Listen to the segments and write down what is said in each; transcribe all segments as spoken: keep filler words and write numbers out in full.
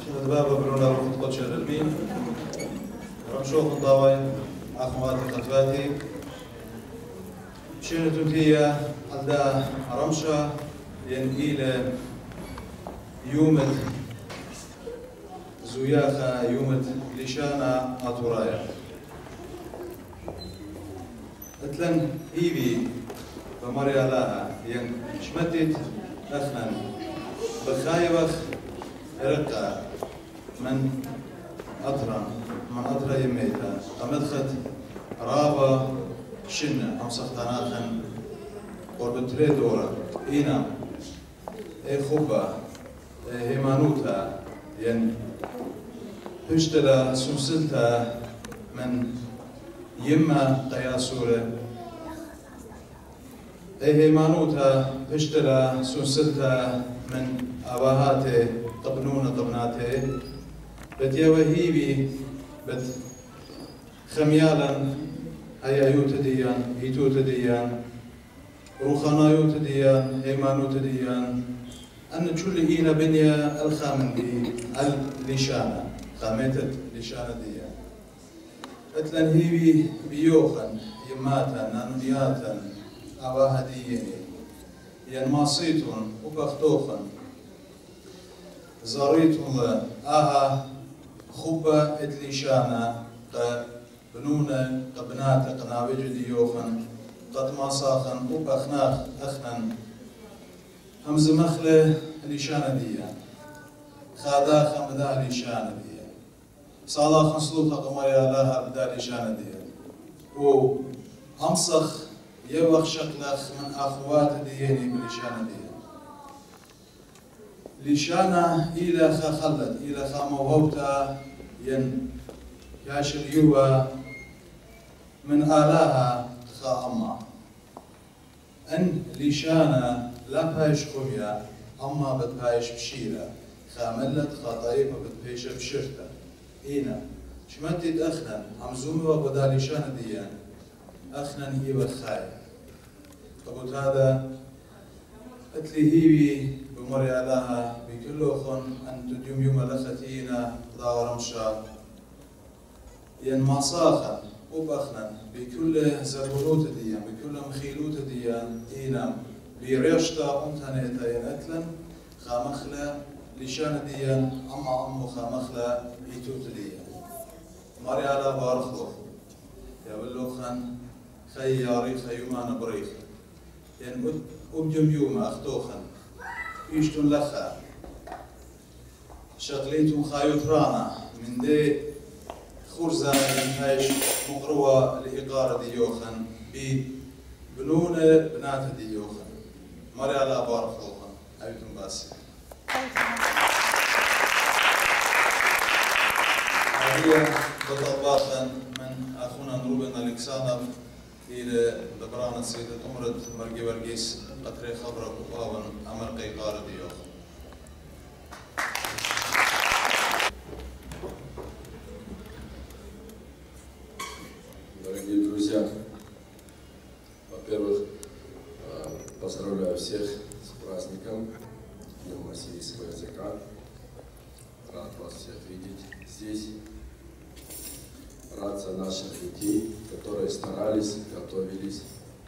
شنو برونا روح قدش الرمين رمشوق ضاوي أخواتي خطواتي شنو تنتيا على رمشة ينقيل يومت زوياخا يومت لشانا أطورايا اتلن هيبي بمريا لها ين شمتت أخنن بخايبخ رقة من أطرا من أطرا يميتا أمدخت رابا شنة أم سختناخن قرب تري دورة إينا إي خبا إي هيمانوتا ين هشتلا سوسلتا من يما قياسورة إي هيمانوتا هشتلا سوسلتا من أباهاتي طبنون طبناتي بت يوهيبي بت خميالا هيا يوتديان هيتوتديان روخانا يوتديان هيمانوتديان أن تشول إينا بنيا الخامن دي الليشانة خامتت ليشانة ديان اتلن هيبي بيوخن يماتا نانودياتا أباها ديني ين ماصيتون وبختوخن زاريتون آها خبة اتليشانا قا بنونة قبنات قناوج ديوخن قد ماصاخن وبخناخ أخنن همز مخلة ليشانا ديان خاداخن بدا ليشانا ديان صالاخن سلوطة قمريا لها بدا ليشانا ديان و أمسخ يوخ شكلخ من أخوات دياني بليشانا ديان ليشانا إلى خا خلت إلى خا موهوتا ين ياشر يوا من آلاها خا أما أن ليشانا لا بايش خويا أما بتبايش بشيرة خاملت خطايبة بتبايش بشرطة إينا شمتت أخنن عمزومي وبدا ليشانا ديان أخنن هي والخاي قبل هذا أتلي هيبي بمريا لها بكل أخن أن تديم يوم لختينا ضاو رمشا ين مصاخا وبخنا بكل زربلوت ديان بكل مخيلوت ديان إينا بريشتا أمتنيتا ين أتلن خامخلا لشان ديان أما أمو خامخلا إيتوت ديان مريا لها بارخلو يبلوخن خياري خيومان بريخ ين أبجم يوم أختوخن إيشتون لخا شغليتون خايوت رانا من دي خرزة هايش مقروة لإقارة ديوخن ببنونة بنات ديوخن مري على بارك خوخن أيتم باسي هي بطباخا من أخونا نروبن ألكساندر إلى دبران سيدة أمرد مرقي ورقيس قطري خبرك وقاون أمرقي قارة ديوخ. Дорогие друзья, во-первых, поздравляю всех с праздником Днем ассирийского языка. Рад вас всех видеть здесь. Рад за наших детей, которые старались, готовились.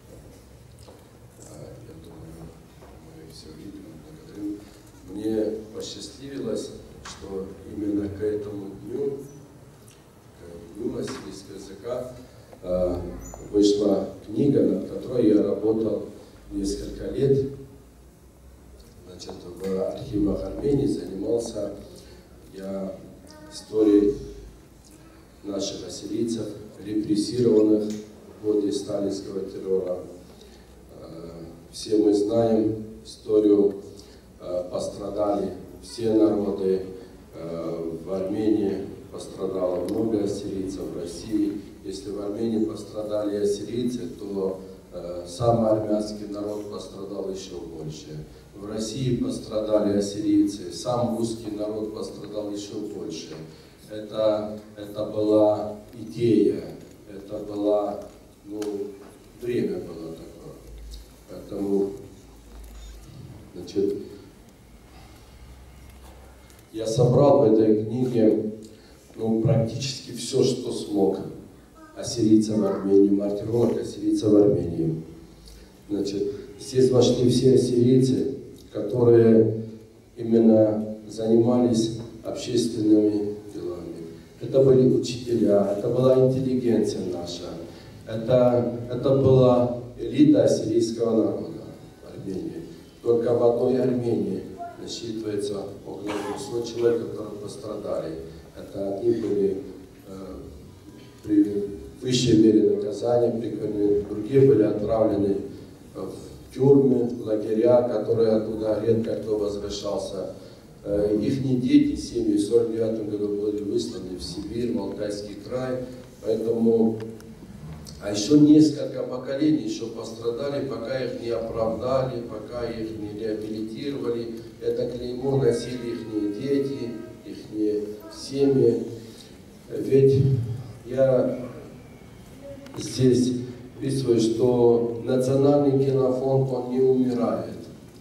Я думаю, мы все видим, благодарим. Мне посчастливилось, что именно к этому дню, к Дню ассирийского языка, вышла книга, над которой я работал несколько лет. Значит, в архивах Армении занимался я историей наших ассирийцев, репрессированных в годы сталинского террора. Все мы знаем историю, пострадали все народы. В Армении пострадало много ассирийцев, в России. Если в Армении пострадали ассирийцы, то сам армянский народ пострадал еще больше. В России пострадали ассирийцы, сам русский народ пострадал еще больше. Это, это была идея, это была, ну, время было такое. Поэтому, значит, Я собрал в этой книге ну, практически все, что смог. Ассирийца в Армении, мартиролог ассирийца в Армении. Значит, здесь вошли все ассирийцы, которые именно занимались общественными делами. Это были учителя, это была интеллигенция наша, это, это была элита ассирийского народа в Армении. Только в одной Армении насчитывается около двухсот человек, которые пострадали. Это они были э, при высшей мере наказания приговорены, другие были отправлены в тюрьмы, лагеря, которые оттуда редко кто возвращался. Э, их дети, семьи в сорок девятом году были высланы в Сибирь, в Алтайский край, поэтому... А еще несколько поколений еще пострадали, пока их не оправдали, пока их не реабилитировали. Это клеймо носили их дети, их семьи. Ведь я здесь описываю, что национальный кинофонд, он не умирает.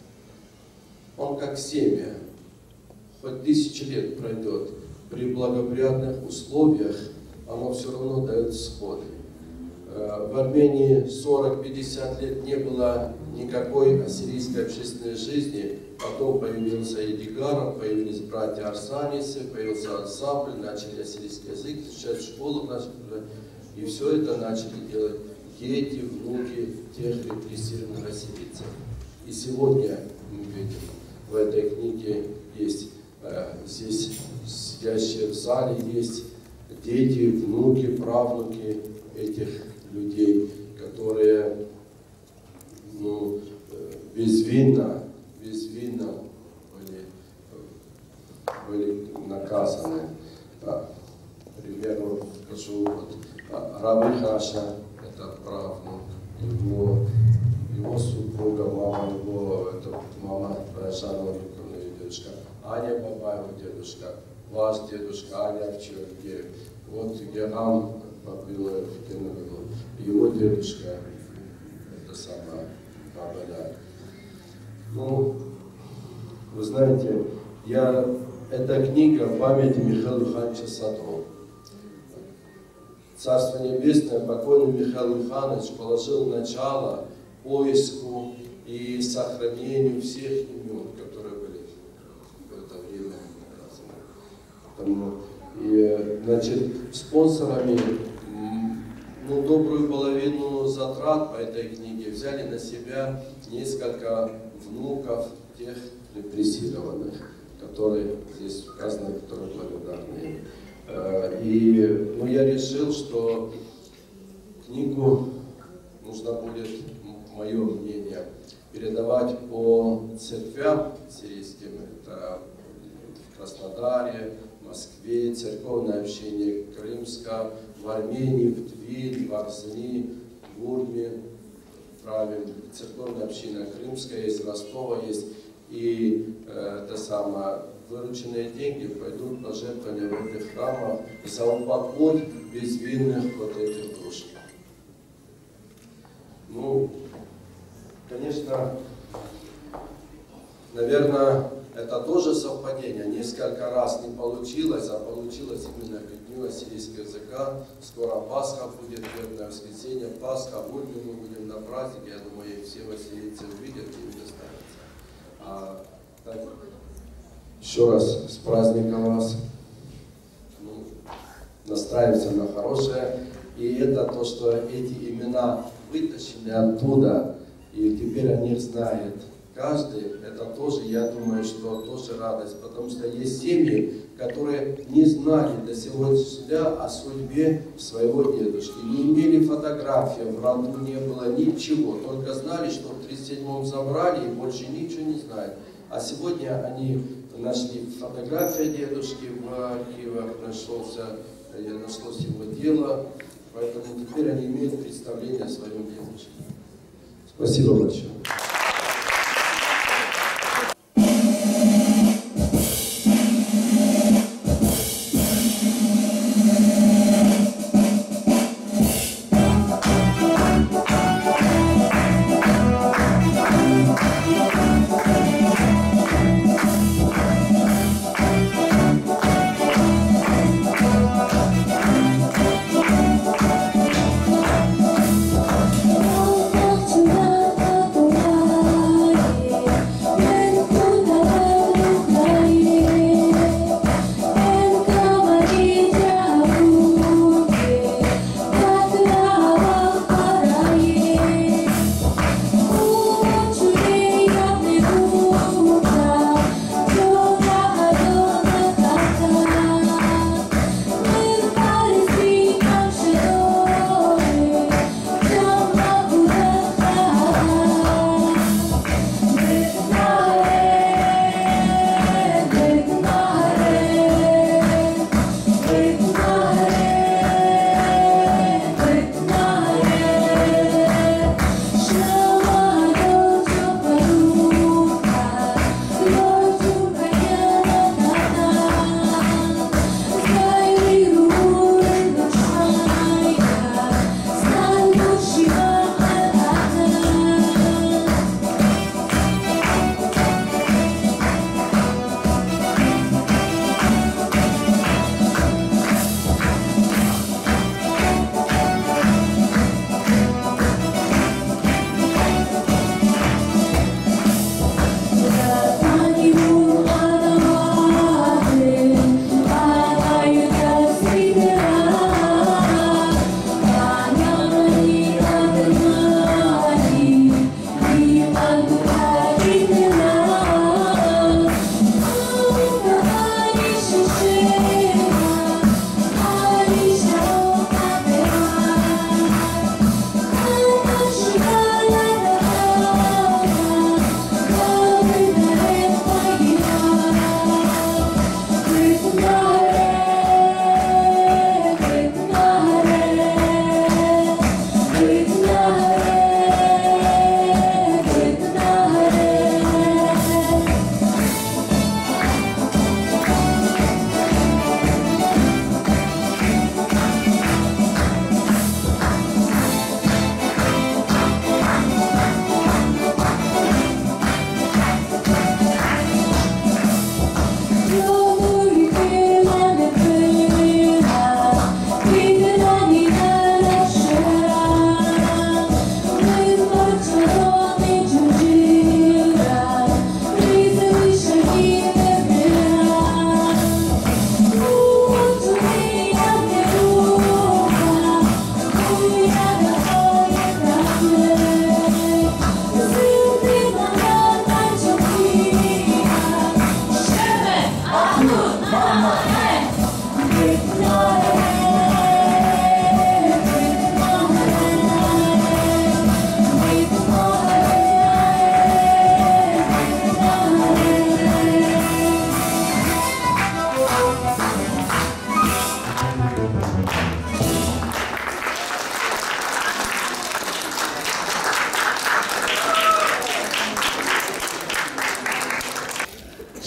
Он как семя. Хоть тысячи лет пройдет, при благоприятных условиях оно все равно дает всходы. В Армении сорок-пятьдесят лет не было никакой ассирийской общественной жизни. Потом появился Эдигаров, появились братья Арсанисы, появился ансамбль, начали ассирийский язык, изучать в школах начали. И все это начали делать дети, внуки тех репрессированных ассирийцев. И сегодня мы видим, в этой книге есть, здесь сидящие в зале, есть дети, внуки, правнуки этих людей, которые ну, безвинно, безвинно были, были наказаны. Да. Примерно скажу, вот, Раби Хаша, это правнук, его, его супруга, мама его, это мама Жанна Викторовна, дедушка, Аня Бабаева, дедушка, ваш дедушка, Аня Овчарке, вот Герам Бабилов, его дедушка, это самая Бабаля. Ну, вы знаете, я, эта книга в памяти Михаила Юхановича Садова. Царство Небесное, покойный Михаил Юханович положил начало поиску и сохранению всех имен, которые были в это время. Потому, и, значит, спонсорами ну, добрую половину затрат по этой книге взяли на себя несколько внуков тех репрессированных, которые здесь указаны, которые благодарны. И ну, я решил, что книгу нужно будет, мое мнение, передавать по церквям сирийским. Это в Краснодаре, в Москве, церковное общение Крымска, в Армении, в Тви, в Арзани, в Урме, правим, церковная община Крымская есть, Ростова есть. И э, это самое, вырученные деньги пойдут на жертвование в этих храмах за упокой безвинных вот этих душ. Ну, конечно, наверное, это тоже совпадение. Несколько раз не получилось, а получилось именно к дню ассирийского языка. Скоро Пасха будет, верное воскресенье, Пасха, будет, мы будем на празднике. Я думаю, и все ассирийцы увидят и не достанется. А, так, еще раз с праздником вас. Ну, настраиваемся на хорошее. И это то, что эти имена вытащены оттуда, и теперь о них знает каждый. Это тоже, я думаю, что тоже радость, потому что есть семьи, которые не знали до сегодняшнего дня о судьбе своего дедушки, не имели фотографии, в роду не было ничего, только знали, что в тридцать седьмом забрали и больше ничего не знают. А сегодня они нашли фотографию дедушки в архивах, нашелся, нашлось его дело, поэтому теперь они имеют представление о своем дедушке. Спасибо большое.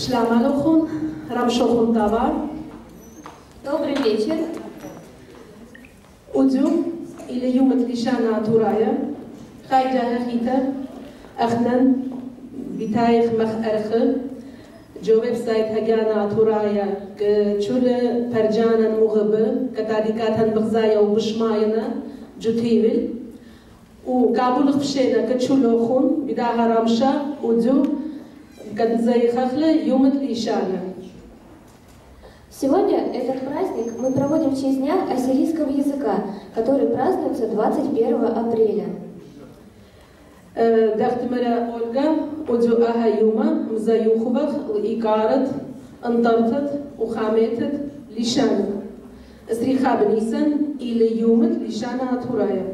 Шламалухун, Рамшохун Тавар. Добрый вечер. Удю или Юмат Лишана Турая, Хайджа Хита, Ахнан, Витаих Мах Архы, جواب سایت هجانا ترايا كشول فرجانا مغبة كتاديكاتن بغزايا وبشماينا جوتيفل وقابل خشينا كشول خون بداها رامشا ودو قد زي خخلة يوم الإشانة. Сегодня этот праздник мы проводим в честь Дня ассирийского языка, который празднуется двадцать первого апреля. دخت مرا أولجا ودو أها يوما مزايوخبخ وإيقارت انطرتت وخامتت لشانة أسريخا بنيسن إلى يومت لشانة هتورايا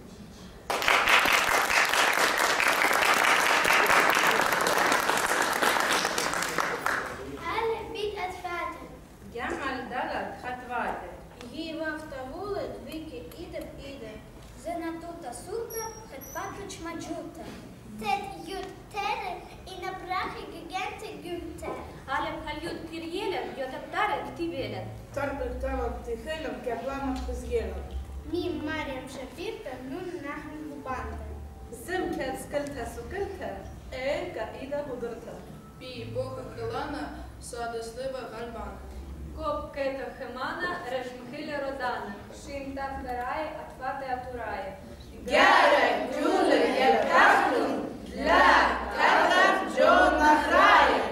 أهل بيت أدفاتر جمع الدلق خطواتر هي وقت ولد ويكي إيدة بإيدة زناتوتا سوتا خطباتر чмаджута تد يوت تر إن برахи гигенте гюнтер Алем хальют кирьелем, йотаптара ктивелем. Тарпик талок тихелем, кепланок хизгелем. ميم مريم شفيرتا نون نحن ببانتا زم كات سكلتها سكلتها إيه كإيدة هدرتها بي بوكا خلانة سادة سليبا غلبانة كوب كيتا خمانة رجمخيلة رودانة شين تفتراي أتفاتي أتوراي Гярек, тюлек, епкахлю, ля, карлав, джон нахрае.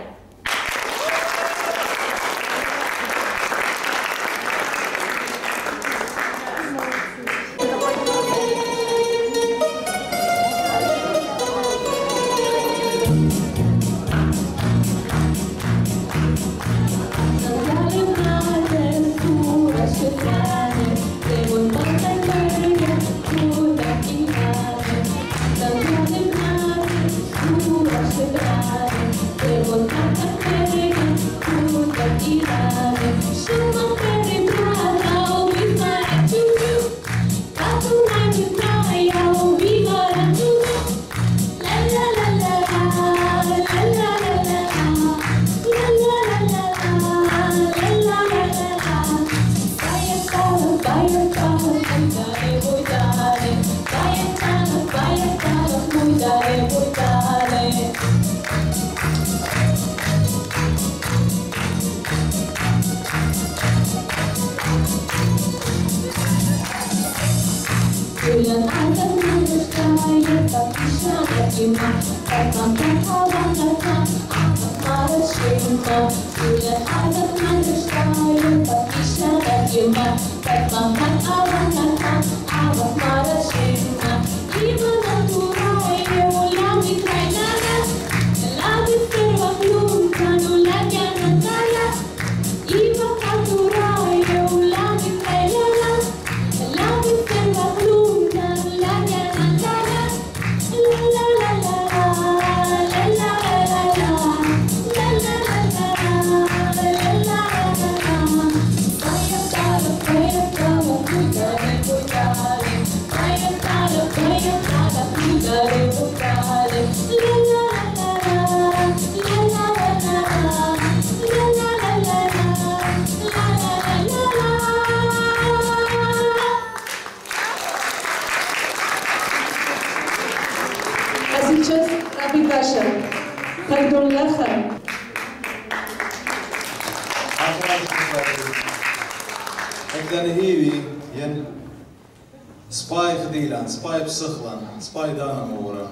سباي خديلان سباي بسخلان سباي دانا مورا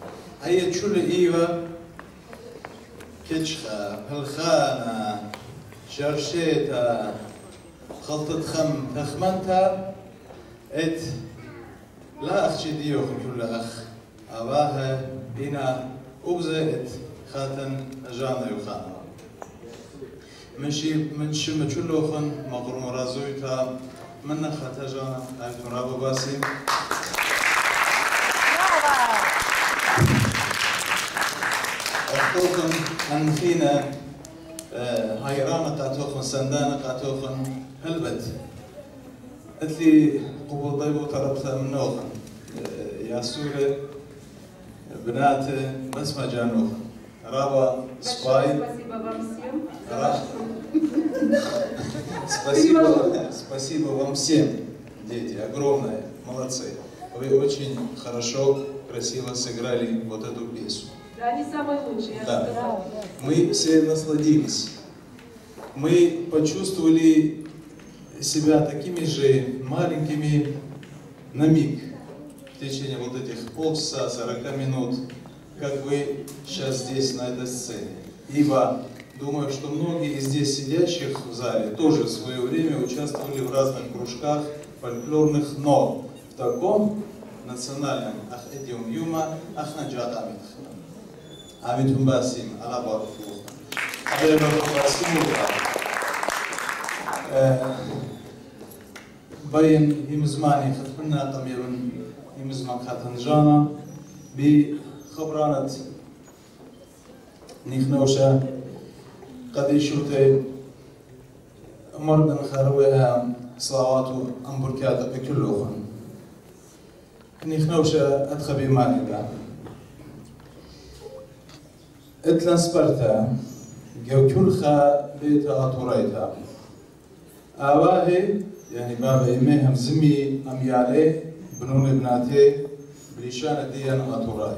هي تشول إيوة كتشخة هالخانة شرشيتا خلطة خم تخمنتا ات لا أخ ديو كل أخ أباها إنا أوزة ات خاتن أجانا يخانا من شي من شي مشلو خن مغرم رازويتا من خات أجانا أيتون رابو باسم أخوكم أن فينا هايرانا قاتوخن سندانا قاتوخن هلبت قلت لي قبول طيب وطربتها من نوخن يا سورة بنات بس ما جانوخن Раба Спай. Спасибо вам всем. Ра... Спасибо, спасибо вам всем, дети, огромное, молодцы. Вы очень хорошо, красиво сыграли вот эту песню. Да, они самые лучшие. Да. Мы все насладились. Мы почувствовали себя такими же маленькими на миг в течение вот этих полчаса, сорока минут, как вы сейчас здесь на этой сцене. Ибо думаю, что многие из здесь сидящих в зале тоже в свое время участвовали в разных кружках фольклорных, но в таком национальном ахедиум юма ахнаджат амит. Амит умбасим, алабару باين يمزماني خطبنا طميرا يمزمان خاتنجانا بخبرانة نيخنوشا قد يشوتي مردن خرويها صلوات أمبركات بكلوخن نيخنوشا أدخبي مانيبا اتلان سبرتا جو كلخا بيتا أطوريتا آواهي يعني بابا إيمي هم زمي أميالي بنون بناتي بليشان ديان أطوراي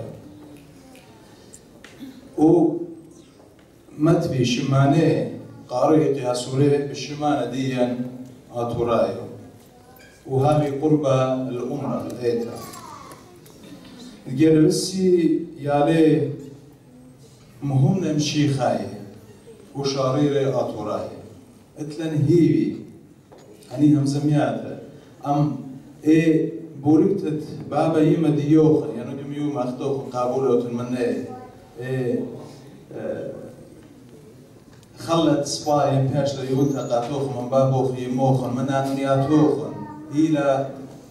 و متفي شماني قاري قياسوري بالشمان ديان أطوراي وهذه قربة الأمرة الأيتا الجرسي يالي مهم نمشي خاي وشاريري أطوراي اتلن هيوي أني هم زمياته أم إيه بولكتت بابا يما ديوخن يعني دم يوم أختوخن قابولة منه إيه خلت سباي باشا يوتا قاتوخن من بابوخ يموخن من أنياتوخن إلى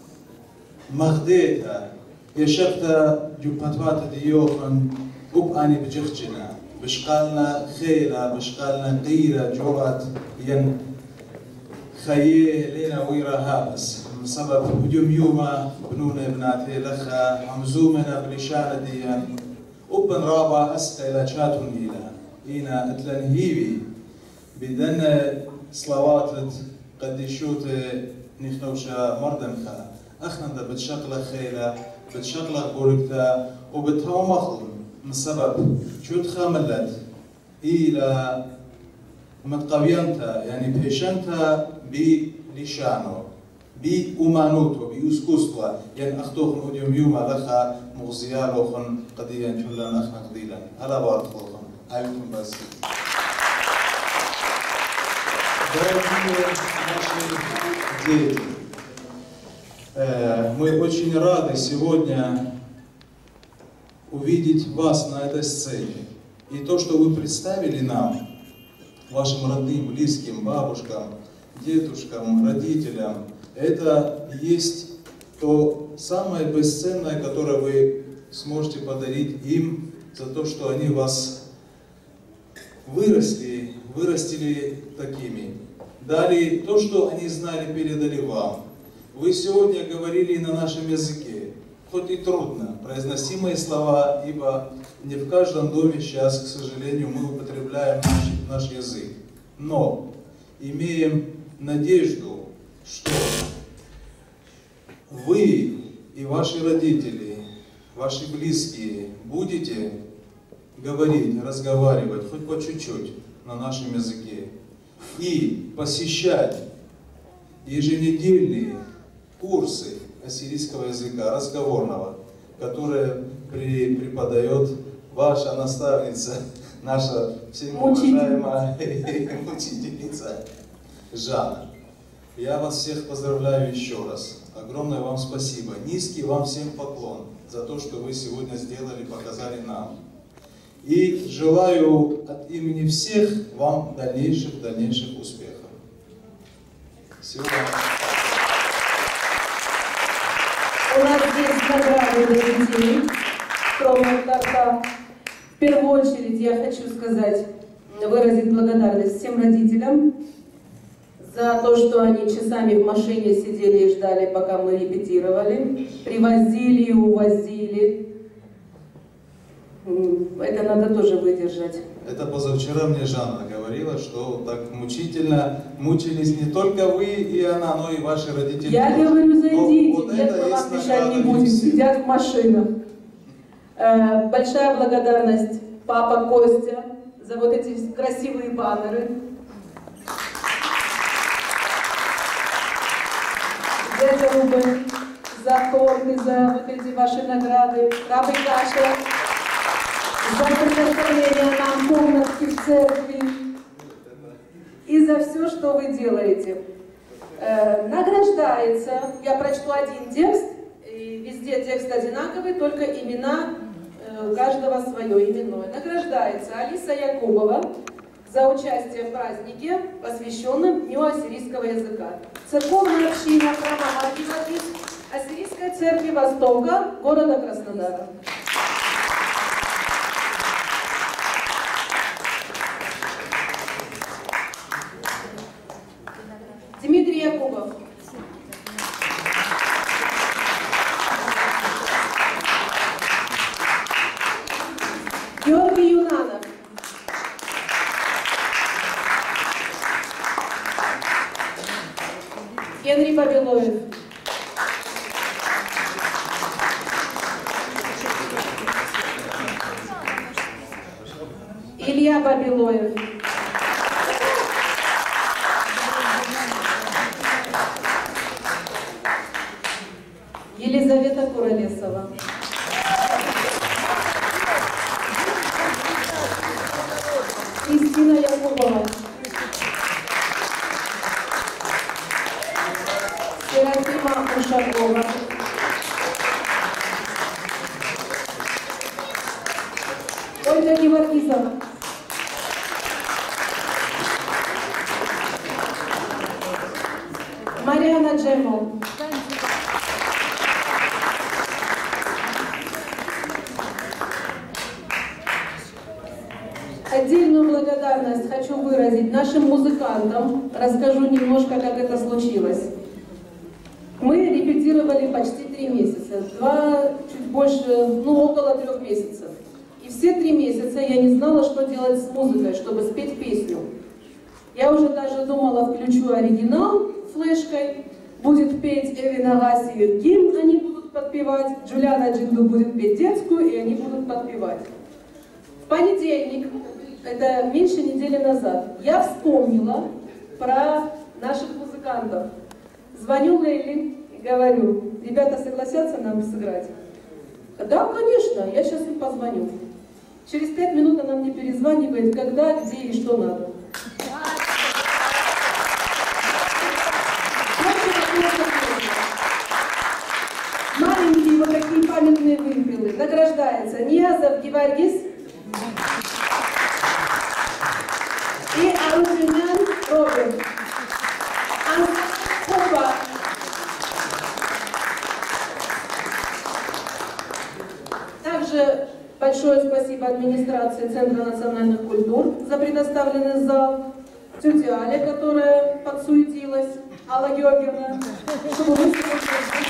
مغديتا يشبتا جبتوات ديوخن أب أني بجخجنا بشقالنا خيلة بشقالنا قيرة جوات ين خيي لينا ويرا هابس بسبب هجوم يوما بنونا بناتي لخا حمزومنا بلشانة ديان وبن رابا أسقى إلى شاتون إلى إينا اتلن هيوي بدن صلوات قد يشوت نخنوشا مردمخا أخنا دا بتشغل خيلة بتشغل بوركتا وبتهو مخل من سبب شوت خاملت إلى متقوينتا يعني بيشنتا بلشانو بأمانوتو بإسكوستوا يعني أختوخن أوديوم يوما لخا مغزيالوخن قديا جلان أخنا قديلا هلا بارتخوخن أيوكم بس Мы очень рады сегодня увидеть вас на этой сцене. И то, что вы представили нам, вашим родным, близким, бабушкам, дедушкам, родителям, это есть то самое бесценное, которое вы сможете подарить им за то, что они вас выросли, вырастили такими. Дали то, что они знали, передали вам. Вы сегодня говорили на нашем языке, хоть и трудно, произносимые слова, ибо не в каждом доме сейчас, к сожалению, мы употребляем наш, наш язык. Но имеем надежду, что вы и ваши родители, ваши близкие будете говорить, разговаривать хоть по чуть-чуть на нашем языке и посещать еженедельные курсы ассирийского языка, разговорного, которые при, преподает ваша наставница, наша всеми уважаемая учительница Жанна. Я вас всех поздравляю еще раз. Огромное вам спасибо. Низкий вам всем поклон за то, что вы сегодня сделали, показали нам. И желаю от имени всех вам дальнейших, дальнейших успехов. Всего доброго. У нас есть награды для детей. В первую очередь я хочу сказать, выразить благодарность всем родителям за то, что они часами в машине сидели и ждали, пока мы репетировали, привозили и увозили Это надо тоже выдержать. Это позавчера мне Жанна говорила, что так мучительно мучились не только вы и она, но и ваши родители. Я говорю, зайдите, вот нет, мы вам мешать не будем, все. сидят в машинах. Э, большая благодарность папа Костя за вот эти красивые баннеры. Дядя Рубен за торт и за вот эти ваши награды. Рабы Каша за предоставление нам комнатки в церкви. И за все, что вы делаете. Э, награждается, я прочту один текст, и везде текст одинаковый, только имена э, каждого свое именное. Награждается Алиса Якубова за участие в празднике, посвященном Дню ассирийского языка. Церковная община храма Маркивадис Ассирийской церкви Востока города Краснодара. Дмитрий Якубов. Георгий Юнанов. Генри Бабилоев. Илья Бабилоев. Елизавета Куролесова. Кристина Якубова. Серафима Ушакова. Ольга Геворгизова. Мариана Джемол. Отдельную благодарность хочу выразить нашим музыкантам. Расскажу немножко, как это случилось. Мы репетировали почти три месяца, два, чуть больше, ну около трех месяцев. И все три месяца я не знала, что делать с музыкой, чтобы спеть песню. Я уже даже думала, включу оригинал флешкой, будет петь Эвин Агаси гимн, они будут подпевать, Джулиана Джинду будет петь детскую, и они будут подпевать. В понедельник, это меньше недели назад, я вспомнила про наших музыкантов. Звоню Лейли и говорю, ребята согласятся нам сыграть? Да, конечно, я сейчас им позвоню. Через пять минут она мне перезванивает, когда, где и что надо. Маленькие вот такие памятные вымпелы. Награждается Ниязов Геворгис и Арутюнян Роберт. Анкова. Также большое спасибо администрации Центра национальных культур за предоставленный зал, тете Але, которая подсуетилась, Алла Георгиевна, чтобы мы сегодня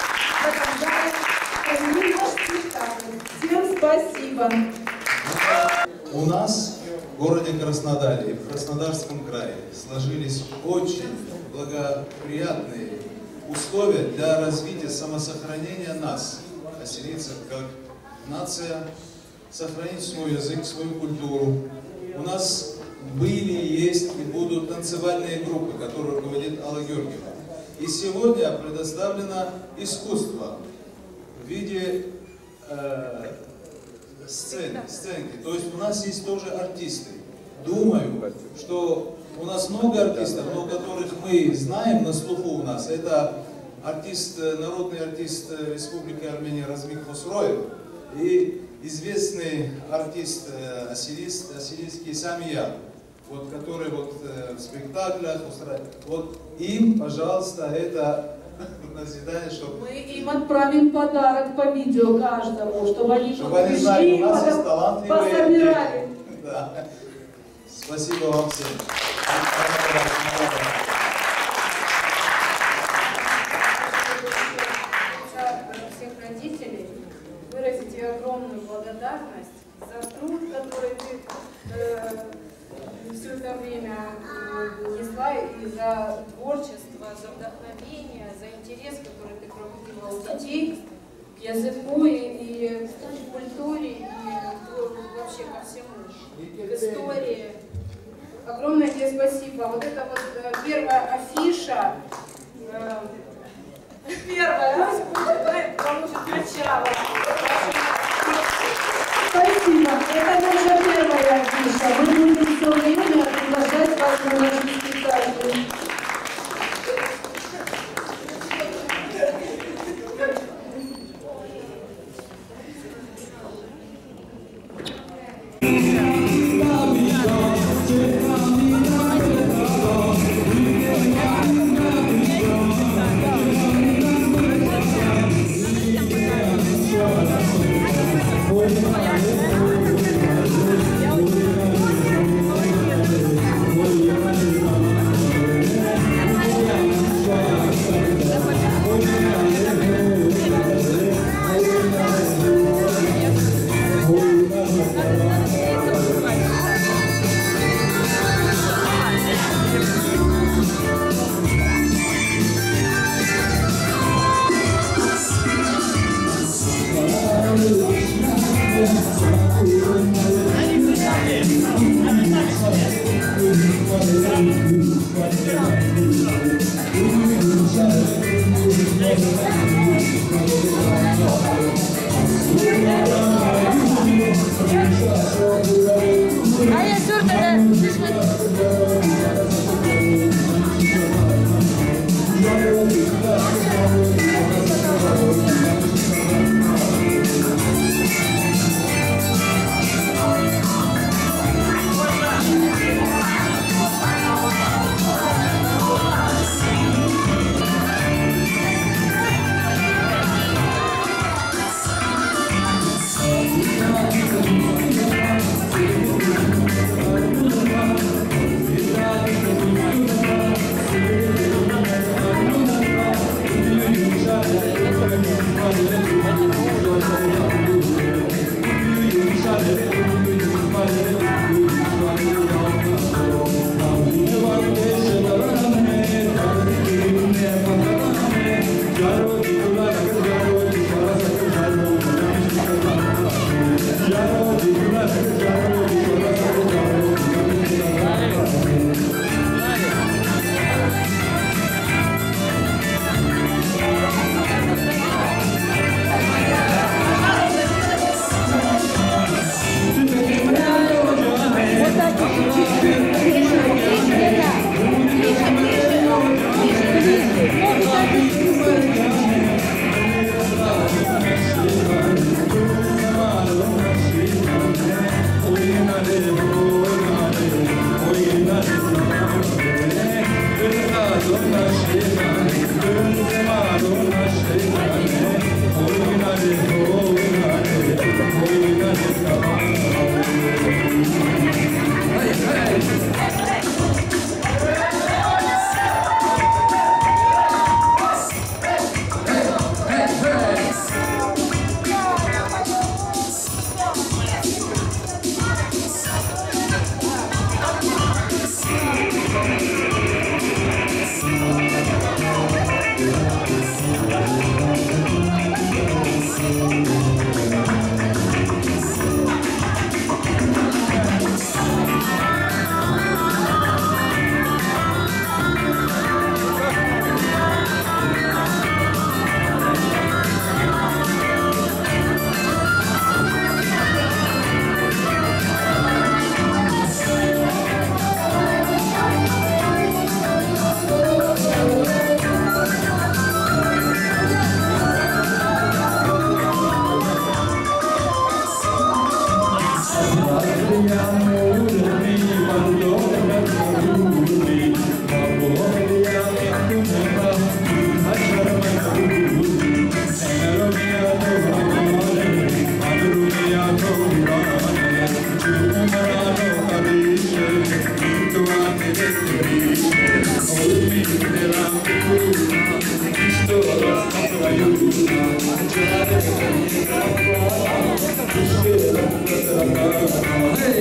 Всем спасибо. У нас в городе Краснодаре и в Краснодарском крае сложились очень благоприятные условия для развития самосохранения нас, ассирийцев, как нация, сохранить свой язык, свою культуру. У нас были, есть и будут танцевальные группы, которые руководит Алла Георгиевна. И сегодня предоставлено искусство в виде э, сцены, сценки. То есть у нас есть тоже артисты. Думаю, что у нас много артистов, но которых мы знаем на слуху у нас. Это артист, народный артист Республики Армения Размик Хосроев и известный артист ассирийский, ассирийский Самия, вот, который вот в спектаклях, вот им, пожалуйста, это назидание, чтобы... Мы им отправим подарок по видео каждому, чтобы они чтобы они знали, у нас есть талантливые пособирали. Да. Спасибо вам всем. Всех родителей выразить ей огромную благодарность за труд, который ты э, все это время э, несла, и за творчество, за вдохновение, за интерес, который ты пробудила у детей к языку и, и к культуре, и вообще ко всему, к истории. Огромное тебе спасибо. Вот это вот э, первая афиша, э, первая, поможет начало. Спасибо. Это наша первая афиша. Мы будем все время приглашать вас на наши спектакли. Thank you.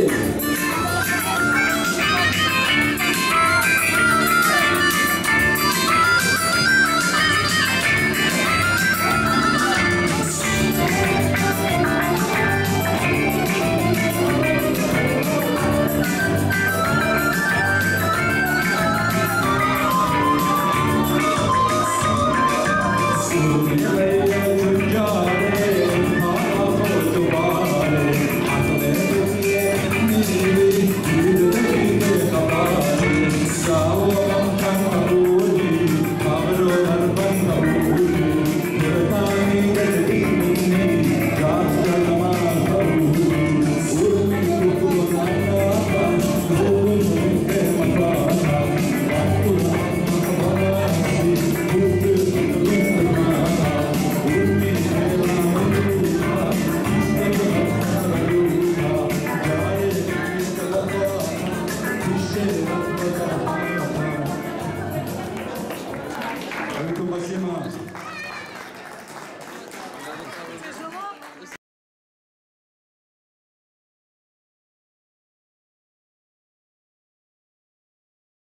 Спасибо.